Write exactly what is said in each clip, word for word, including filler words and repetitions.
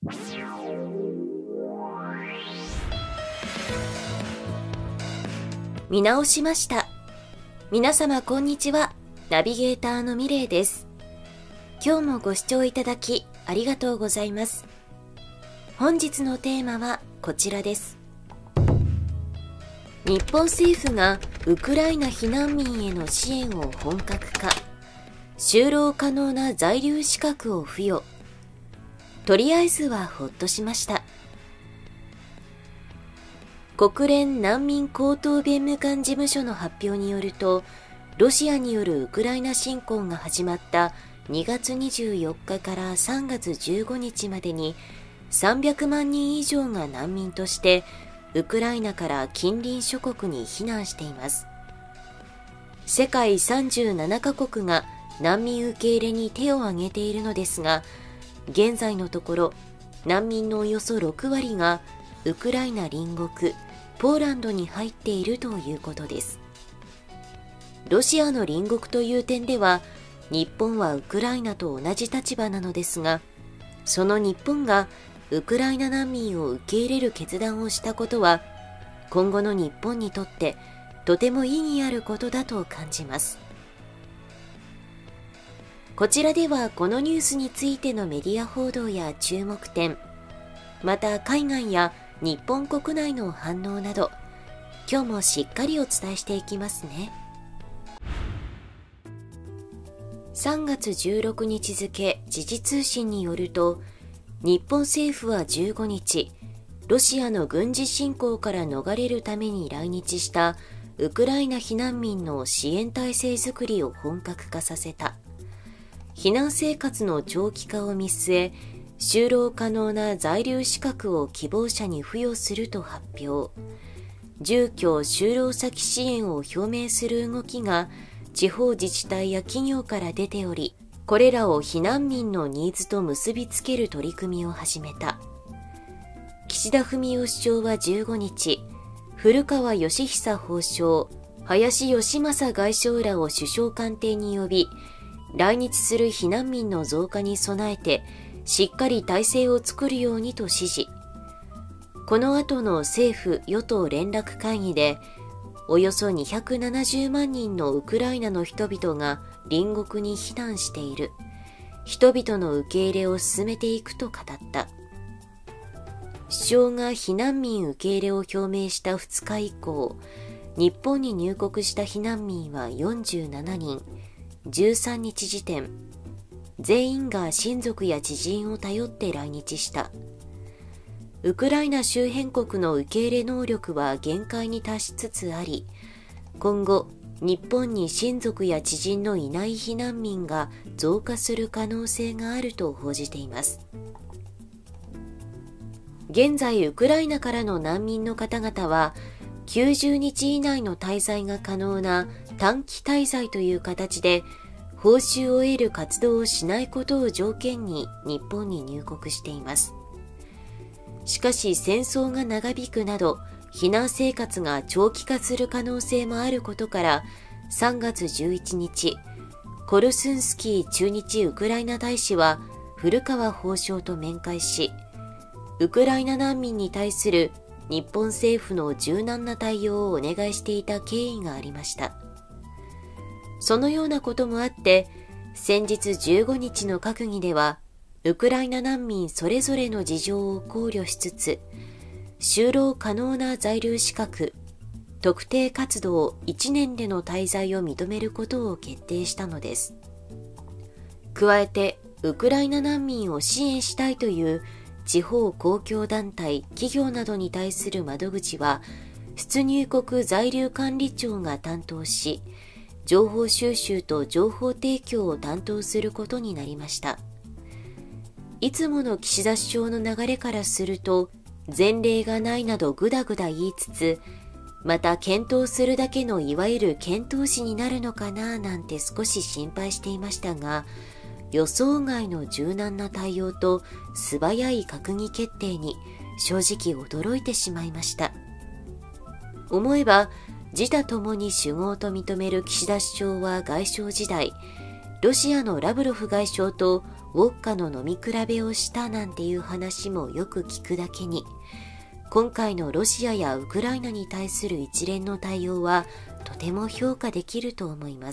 見直しました。皆様こんにちは。ナビゲーターのミレイです。今日もご視聴いただきありがとうございます。本日のテーマはこちらです。日本政府がウクライナ避難民への支援を本格化。就労可能な在留資格を付与。とりあえずはほっとしました。国連難民高等弁務官事務所の発表によると、ロシアによるウクライナ侵攻が始まったにがつにじゅうよっかからさんがつじゅうごにちまでにさんびゃくまんにん以上が難民としてウクライナから近隣諸国に避難しています。世界さんじゅうななかこくが難民受け入れに手を挙げているのですが、現在のところ難民のおよそろくわりがウクライナ隣国ポーランドに入っているということです。ロシアの隣国という点では日本はウクライナと同じ立場なのですが、その日本がウクライナ難民を受け入れる決断をしたことは今後の日本にとってとても意義あることだと感じます。こちらではこのニュースについてのメディア報道や注目点、また海外や日本国内の反応など、今日もしっかりお伝えしていきますね。さんがつじゅうろくにち付時事通信によると、日本政府はじゅうごにち、ロシアの軍事侵攻から逃れるために来日したウクライナ避難民の支援体制づくりを本格化させた。避難生活の長期化を見据え、就労可能な在留資格を希望者に付与すると発表。住居・就労先支援を表明する動きが地方自治体や企業から出ており、これらを避難民のニーズと結びつける取り組みを始めた。岸田文雄首相はじゅうごにち、古川義久法相、林芳正外相らを首相官邸に呼び、来日する避難民の増加に備えてしっかり体制を作るようにと指示。この後の政府与党連絡会議で、およそにひゃくななじゅうまんにんのウクライナの人々が隣国に避難している。人々の受け入れを進めていくと語った。首相が避難民受け入れを表明したふつか以降、日本に入国した避難民はよんじゅうななにん、じゅうさんにち時点、全員が親族や知人を頼って来日した。ウクライナ周辺国の受け入れ能力は限界に達しつつあり、今後、日本に親族や知人のいない避難民が増加する可能性があると報じています。現在、ウクライナからの難民の方々は、きゅうじゅうにち以内の滞在が可能な短期滞在という形で、報酬を得る活動をしないことを条件に日本に入国しています。しかし戦争が長引くなど避難生活が長期化する可能性もあることから、さんがつじゅういちにち、コルスンスキー駐日ウクライナ大使は古川法相と面会し、ウクライナ難民に対する日本政府の柔軟な対応をお願いしていた経緯がありました。そのようなこともあって、先日じゅうごにちの閣議では、ウクライナ難民それぞれの事情を考慮しつつ、就労可能な在留資格、特定活動いちねんでの滞在を認めることを決定したのです。加えて、ウクライナ難民を支援したいという地方公共団体、企業などに対する窓口は、出入国在留管理庁が担当し、情報収集と情報提供を担当することになりました。いつもの岸田首相の流れからすると、前例がないなどぐだぐだ言いつつ、また検討するだけのいわゆる検討士になるのかななんて少し心配していましたが、予想外の柔軟な対応と素早い閣議決定に正直驚いてしまいました。思えば、自他ともに主語と認める岸田首相は外相時代、 ロシアのラブロフ外相とウォッカの飲み比べをしたなんていう話もよく聞くだけに、今回のロシアやウクライナに対する一連の対応はとても評価できると思います。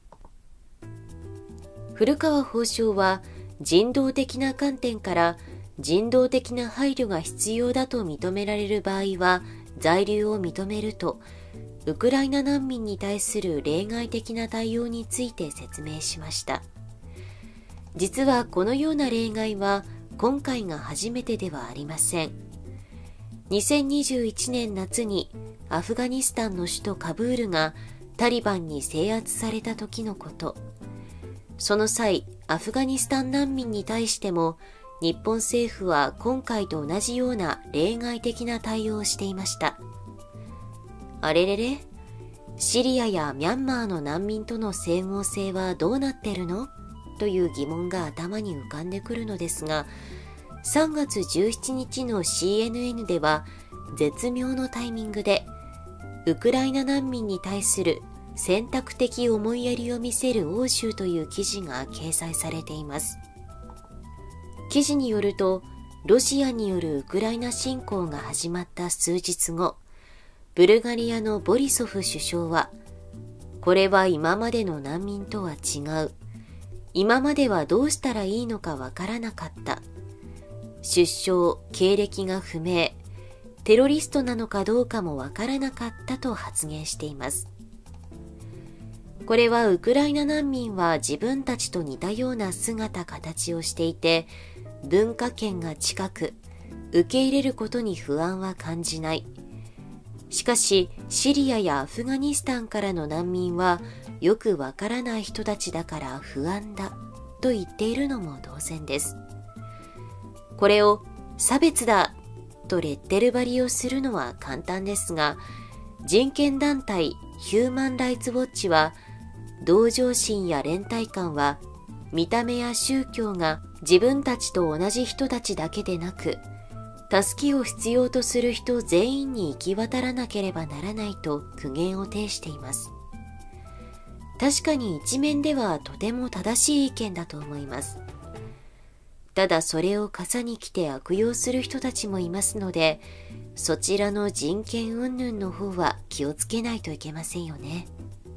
古川法相は、人道的な観点から人道的な配慮が必要だと認められる場合は在留を認めると、ウクライナ難民に対する例外的な対応について説明しました。実はこのような例外は今回が初めてではありません。にせんにじゅういちねん夏にアフガニスタンの首都カブールがタリバンに制圧された時のこと。その際、アフガニスタン難民に対しても日本政府は今回と同じような例外的な対応をしていました。あれれれ、シリアやミャンマーの難民との整合性はどうなってるのという疑問が頭に浮かんでくるのですが、さんがつじゅうしちにちの シーエヌエヌ では絶妙のタイミングでウクライナ難民に対する選択的思いやりを見せる欧州という記事が掲載されています。記事によると、ロシアによるウクライナ侵攻が始まった数日後、ブルガリアのボリソフ首相は、これは今までの難民とは違う。今まではどうしたらいいのかわからなかった。出生、経歴が不明、テロリストなのかどうかもわからなかったと発言しています。これはウクライナ難民は自分たちと似たような姿形をしていて、文化圏が近く、受け入れることに不安は感じない。しかし、シリアやアフガニスタンからの難民はよくわからない人たちだから不安だと言っているのも同然です。これを差別だとレッテル貼りをするのは簡単ですが、人権団体ヒューマン・ライツ・ウォッチは、同情心や連帯感は見た目や宗教が自分たちと同じ人たちだけでなく、助けを必要とする人全員に行き渡らなければならないと苦言を呈しています。確かに一面ではとても正しい意見だと思います。ただそれを傘に来て悪用する人たちもいますので、そちらの人権云々の方は気をつけないといけませんよね。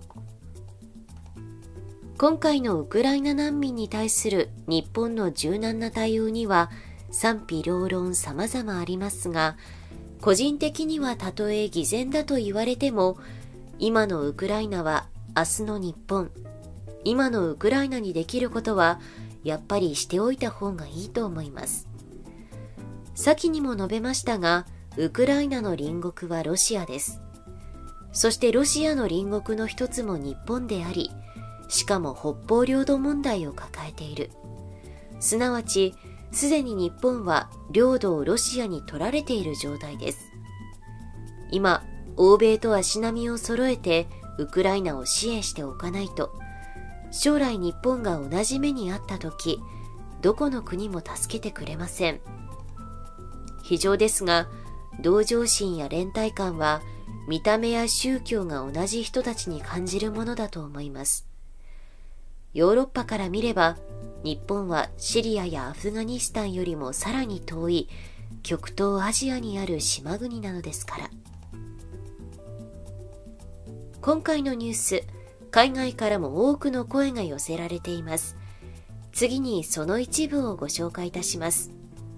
今回のウクライナ難民に対する日本の柔軟な対応には賛否両論様々ありますが、個人的にはたとえ偽善だと言われても、今のウクライナは明日の日本、今のウクライナにできることはやっぱりしておいた方がいいと思います。先にも述べましたが、ウクライナの隣国はロシアです。そしてロシアの隣国の一つも日本であり、しかも北方領土問題を抱えている。すなわち、すでに日本は領土をロシアに取られている状態です。今、欧米と足並みを揃えてウクライナを支援しておかないと、将来日本が同じ目にあったとき、どこの国も助けてくれません。非常ですが、同情心や連帯感は見た目や宗教が同じ人たちに感じるものだと思います。ヨーロッパから見れば、日本はシリアやアフガニスタンよりもさらに遠い極東アジアにある島国なのですから。今回のニュース、海外からも多くの声が寄せられています。次にその一部をご紹介いたします。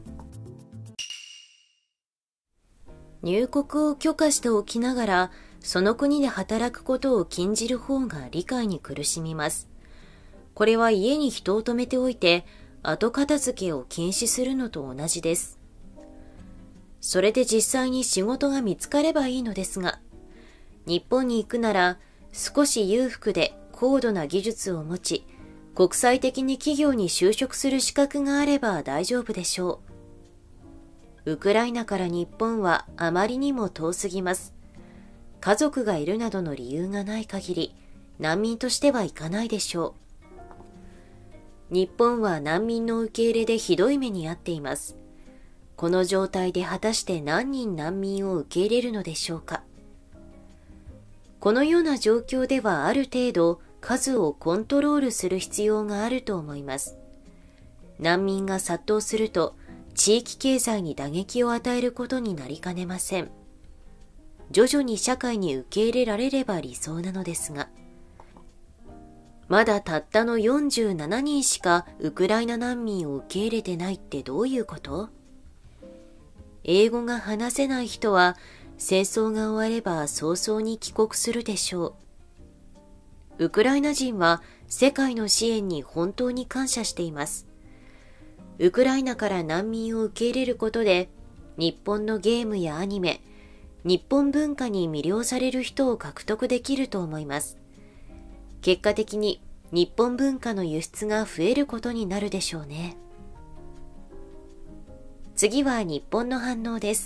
入国を許可しておきながら、その国で働くことを禁じる方が理解に苦しみます。これは家に人を泊めておいて、後片付けを禁止するのと同じです。それで実際に仕事が見つかればいいのですが、日本に行くなら少し裕福で高度な技術を持ち、国際的に企業に就職する資格があれば大丈夫でしょう。ウクライナから日本はあまりにも遠すぎます。家族がいるなどの理由がない限り、難民としては行かないでしょう。日本は難民の受け入れでひどい目に遭っています。この状態で果たして何人難民を受け入れるのでしょうか。このような状況ではある程度数をコントロールする必要があると思います。難民が殺到すると地域経済に打撃を与えることになりかねません。徐々に社会に受け入れられれば理想なのですが、まだたったのよんじゅうななにんしかウクライナ難民を受け入れてないってどういうこと？英語が話せない人は戦争が終われば早々に帰国するでしょう。ウクライナ人は世界の支援に本当に感謝しています。ウクライナから難民を受け入れることで、日本のゲームやアニメ、日本文化に魅了される人を獲得できると思います。結果的に日本文化の輸出が増えることになるでしょうね。次は日本の反応です。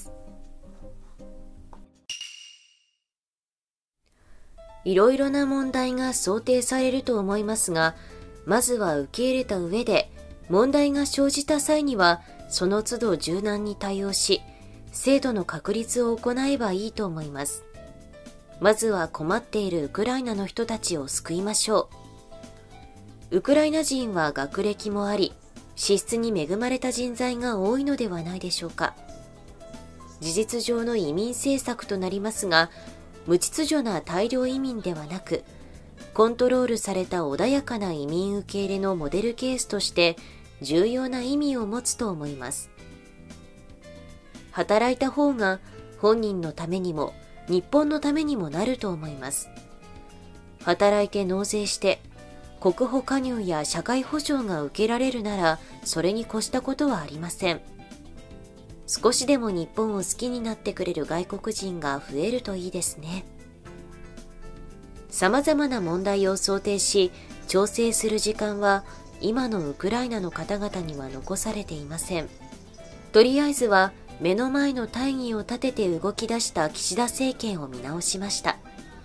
いろいろな問題が想定されると思いますが、まずは受け入れた上で、問題が生じた際には、その都度柔軟に対応し、制度の確立を行えばいいと思います。まずは困っているウクライナの人たちを救いましょう。ウクライナ人は学歴もあり、資質に恵まれた人材が多いのではないでしょうか。事実上の移民政策となりますが、無秩序な大量移民ではなく、コントロールされた穏やかな移民受け入れのモデルケースとして重要な意味を持つと思います。働いた方が本人のためにも日本のためにもなると思います。働いて納税して国保加入や社会保障が受けられるならそれに越したことはありません。少しでも日本を好きになってくれる外国人が増えるといいですね。様々な問題を想定し調整する時間は今のウクライナの方々には残されていません。とりあえずは目の前の大義を立てて動き出した岸田政権を見直しました。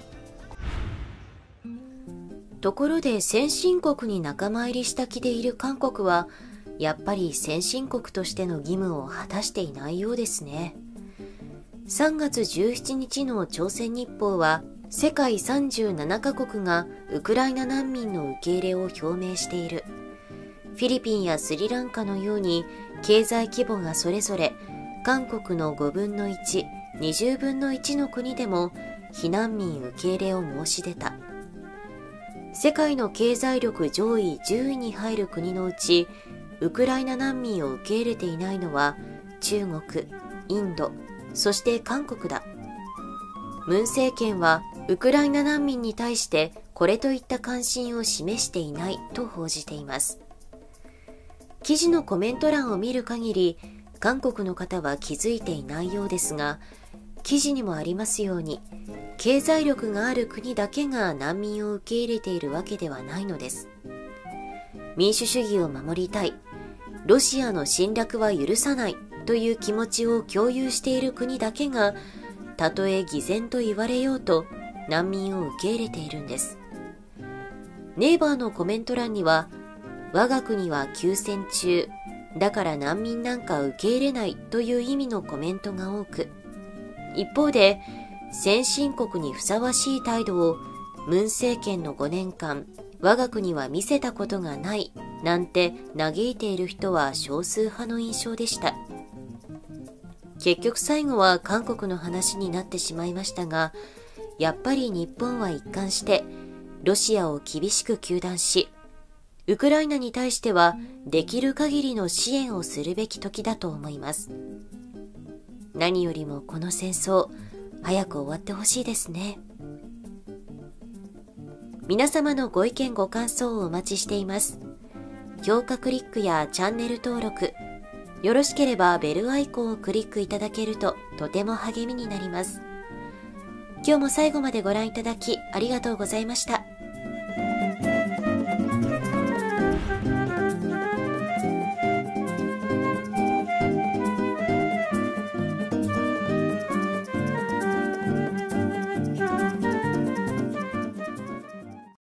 ところで先進国に仲間入りした気でいる韓国はやっぱり先進国としての義務を果たしていないようですね。さんがつじゅうしちにちの朝鮮日報は世界さんじゅうななかこくがウクライナ難民の受け入れを表明している。フィリピンやスリランカのように経済規模がそれぞれ韓国のごぶんのいち、にじゅうぶんのいちの国でも避難民受け入れを申し出た。世界の経済力上位じゅういに入る国のうち、ウクライナ難民を受け入れていないのは中国、インド、そして韓国だ。ムン政権はウクライナ難民に対してこれといった関心を示していないと報じています。記事のコメント欄を見る限り、韓国の方は気づいていないようですが、記事にもありますように、経済力がある国だけが難民を受け入れているわけではないのです。民主主義を守りたい、ロシアの侵略は許さないという気持ちを共有している国だけが、たとえ偽善と言われようと難民を受け入れているんです。ネイバーのコメント欄には、我が国は休戦中、だから難民なんか受け入れないという意味のコメントが多く、一方で先進国にふさわしい態度をムン政権のごねんかん我が国は見せたことがないなんて嘆いている人は少数派の印象でした。結局最後は韓国の話になってしまいましたが、やっぱり日本は一貫してロシアを厳しく糾弾し、ウクライナに対してはできる限りの支援をするべき時だと思います。何よりもこの戦争、早く終わってほしいですね。皆様のご意見ご感想をお待ちしています。評価クリックやチャンネル登録、よろしければベルアイコンをクリックいただけるととても励みになります。今日も最後までご覧いただきありがとうございました。